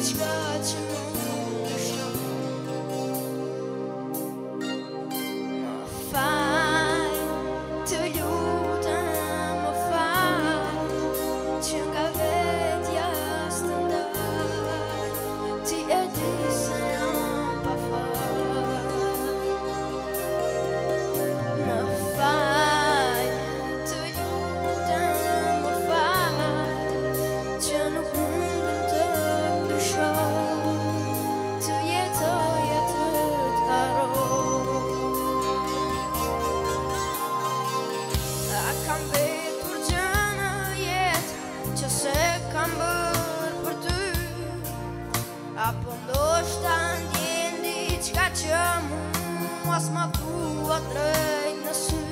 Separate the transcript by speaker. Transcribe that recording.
Speaker 1: diçka që nuk dëshon. Më fal, të lutem, më fal, që nga vetja s'të ndal, ti e di se jam pa fal. Më fal, të lutem, më fal, që nuk mundem të ndryshoj, të jetoj e të harroj. A kam vetur gjë në jetë që se kam bërë për ty, apo ndoshta ndjen diçka që mua s'ma thua drejt në sy.